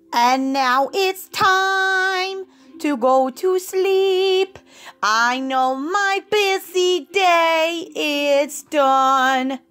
And now it's time to go to sleep. I know my busy day is done.